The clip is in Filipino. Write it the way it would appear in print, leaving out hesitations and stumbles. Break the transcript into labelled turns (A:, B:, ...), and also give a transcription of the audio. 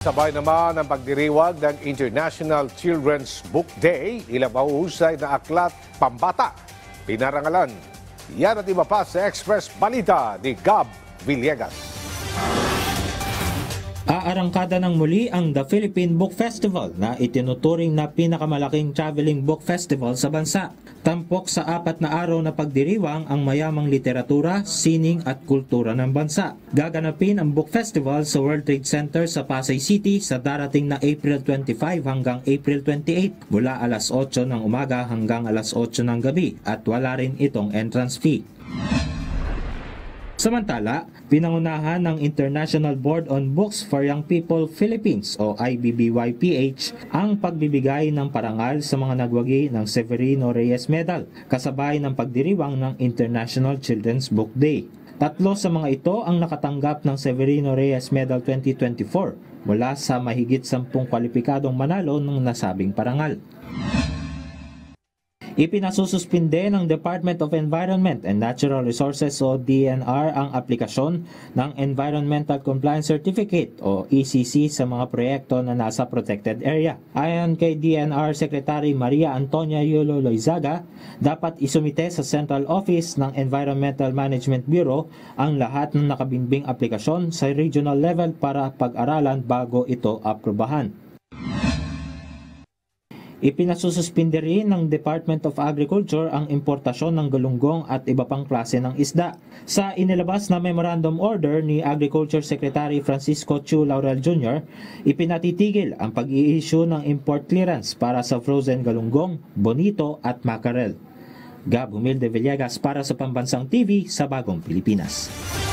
A: Sabay naman ang pagdiriwag ng International Children's Book Day, ilang mahuhusay na aklat pambata, pinarangalan. Yan at iba pa sa Express Balita ni Gab Villegas.
B: Aarangkada ng muli ang The Philippine Book Festival na itinuturing na pinakamalaking traveling book festival sa bansa. Tampok sa 4 na araw na pagdiriwang ang mayamang literatura, sining at kultura ng bansa. Gaganapin ang book festival sa World Trade Center sa Pasay City sa darating na April 25 hanggang April 28 mula alas 8 ng umaga hanggang alas 8 ng gabi at wala rin itong entrance fee. Samantala, pinangunahan ng International Board on Books for Young People Philippines o IBBY-PH ang pagbibigay ng parangal sa mga nagwagi ng Severino Reyes Medal kasabay ng pagdiriwang ng International Children's Book Day. 3 sa mga ito ang nakatanggap ng Severino Reyes Medal 2024 mula sa mahigit 10 kwalipikadong manalo ng nasabing parangal. Ipinasususpinde ng Department of Environment and Natural Resources o DNR ang aplikasyon ng Environmental Compliance Certificate o ECC sa mga proyekto na nasa protected area. Ayon kay DNR Secretary Maria Antonia Yulo Loizaga, dapat isumite sa Central Office ng Environmental Management Bureau ang lahat ng nakabinbing aplikasyon sa regional level para pag-aralan bago ito aprubahan. Ipinasususpinde rin ng Department of Agriculture ang importasyon ng galunggong at iba pang klase ng isda. Sa inilabas na Memorandum Order ni Agriculture Secretary Francisco Chu Laurel Jr., ipinatitigil ang pag-i-issue ng import clearance para sa frozen galunggong, bonito at mackerel. Gab Humilde Villegas para sa Pambansang TV sa Bagong Pilipinas.